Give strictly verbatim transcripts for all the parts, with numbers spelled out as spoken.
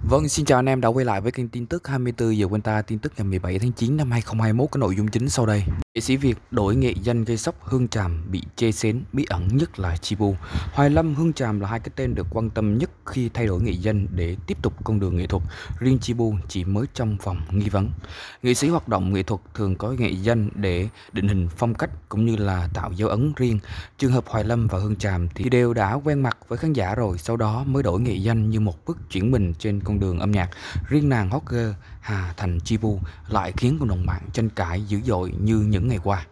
Vâng, xin chào anh em đã quay lại với kênh tin tức hai mươi tư giờ quanh ta, tin tức ngày mười bảy tháng chín năm hai không hai mốt. Cái nội dung chính sau đây. Nghệ sĩ Việt đổi nghệ danh gây sốc, Hương Tràm bị chê xến, bí ẩn nhất là Chibu. Hoài Lâm, Hương Tràm là hai cái tên được quan tâm nhất khi thay đổi nghệ danh để tiếp tục con đường nghệ thuật. Riêng Chibu chỉ mới trong vòng nghi vấn. Nghệ sĩ hoạt động nghệ thuật thường có nghệ danh để định hình phong cách cũng như là tạo dấu ấn riêng. Trường hợp Hoài Lâm và Hương Tràm thì đều đã quen mặt với khán giả rồi, sau đó mới đổi nghệ danh như một bước chuyển mình trên con đường âm nhạc. Riêng nàng hot girl Hà Thành Chibu lại khiến cộng đồng mạng tranh cãi dữ dội như những ngày qua.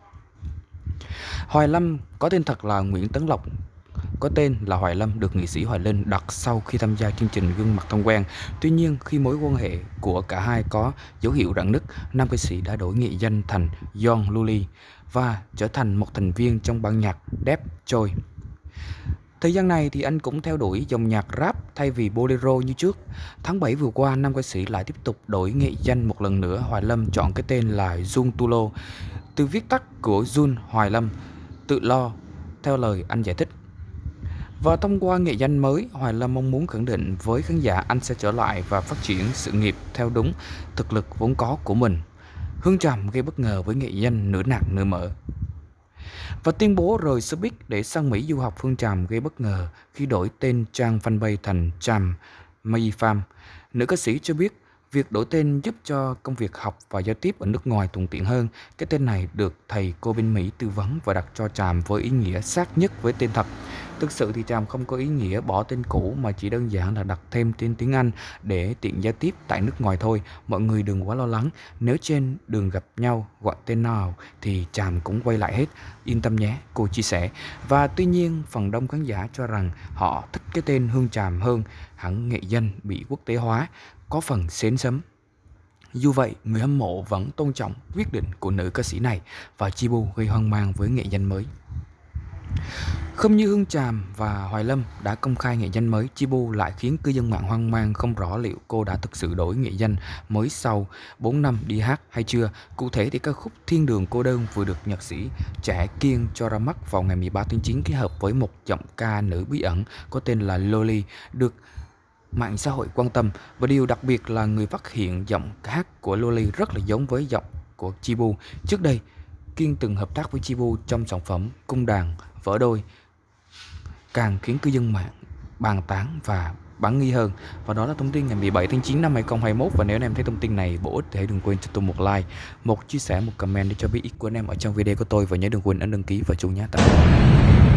Hoài Lâm có tên thật là Nguyễn Tấn Lộc, có tên là Hoài Lâm, được nghệ sĩ Hoài Linh đặt sau khi tham gia chương trình Gương Mặt Thân Quen. Tuy nhiên, khi mối quan hệ của cả hai có dấu hiệu rạn nứt, nam ca sĩ đã đổi nghệ danh thành Young Luli và trở thành một thành viên trong ban nhạc Deep Joy. Thời gian này thì anh cũng theo đuổi dòng nhạc rap thay vì bolero như trước. Tháng bảy vừa qua, nam ca sĩ lại tiếp tục đổi nghệ danh một lần nữa. Hoài Lâm chọn cái tên là Jun Tulo, từ viết tắt của Jun Hoài Lâm, tự lo, theo lời anh giải thích. Và thông qua nghệ danh mới, Hoài Lâm mong muốn khẳng định với khán giả anh sẽ trở lại và phát triển sự nghiệp theo đúng thực lực vốn có của mình. Hương Tràm gây bất ngờ với nghệ danh nửa nạc nửa mỡ. Và tuyên bố rời showbiz để sang Mỹ du học, Hương Tràm gây bất ngờ khi đổi tên trang fanpage thành Tràm My Farm. Nữ ca sĩ cho biết việc đổi tên giúp cho công việc học và giao tiếp ở nước ngoài thuận tiện hơn. Cái tên này được thầy cô bên Mỹ tư vấn và đặt cho Tràm với ý nghĩa sát nhất với tên thật. Thực sự thì Tràm không có ý nghĩa bỏ tên cũ mà chỉ đơn giản là đặt thêm tên tiếng Anh để tiện giao tiếp tại nước ngoài thôi. Mọi người đừng quá lo lắng, nếu trên đường gặp nhau gọi tên nào thì Tràm cũng quay lại hết, yên tâm nhé, cô chia sẻ. Và tuy nhiên, phần đông khán giả cho rằng họ thích cái tên Hương Tràm hơn, hẳn nghệ danh bị quốc tế hóa, có phần xến xấm. Dù vậy, người hâm mộ vẫn tôn trọng quyết định của nữ ca sĩ này và Chibu gây hoang mang với nghệ danh mới. Không như Hương Tràm và Hoài Lâm đã công khai nghệ danh mới, Chibu lại khiến cư dân mạng hoang mang không rõ liệu cô đã thực sự đổi nghệ danh mới sau bốn năm đi hát hay chưa. Cụ thể thì ca khúc Thiên Đường Cô Đơn vừa được nhạc sĩ trẻ Kiên cho ra mắt vào ngày mười ba tháng chín, kết hợp với một giọng ca nữ bí ẩn có tên là Loli, được mạng xã hội quan tâm. Và điều đặc biệt là người phát hiện giọng hát của Loli rất là giống với giọng của Chibu. Trước đây, Kiên từng hợp tác với Chibu trong sản phẩm Cung Đàn Vỡ Đôi, càng khiến cư dân mạng bàn tán và bắn nghi hơn. Và đó là thông tin ngày mười bảy tháng chín năm hai không hai mốt. Và nếu anh em thấy thông tin này bổ ích thì hãy đừng quên cho tôi một like, một chia sẻ, một comment để cho biết ý của anh em ở trong video của tôi. Và nhớ đừng quên ấn đăng ký và chuông nhé. Tạm biệt.